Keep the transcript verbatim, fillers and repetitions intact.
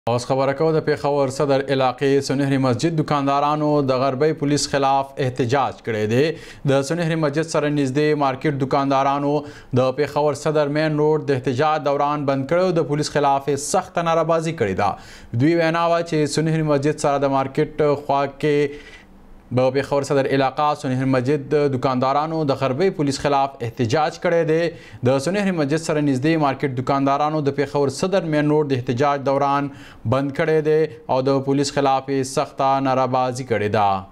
اوس خبره کوو د پیښور صدر علاقې سنهري مسجد دکاندارانو د غربي پولیس خلاف احتجاج کړی دی د سنهري مسجد سره نږدې مارکیټ دکاندارانو د پیښور صدر مین روډ د احتجاج دوران بند کړو د پولیس خلاف سخت ناربازي کړې ده دوی وینا وه چې سنهري مسجد سره د مارکیټ خوا کې په پیښور صدر علاقه سنهري مسجد دکاندارانو د غربي پولیس خلاف احتجاج کړی دی د سنهري مسجد سره نږدې مارکیټ دکاندارانو د پیښور صدر مین روډ د احتجاج دوران بند کړی دی او د پولیس خلاف سخته ناربازي کړې ده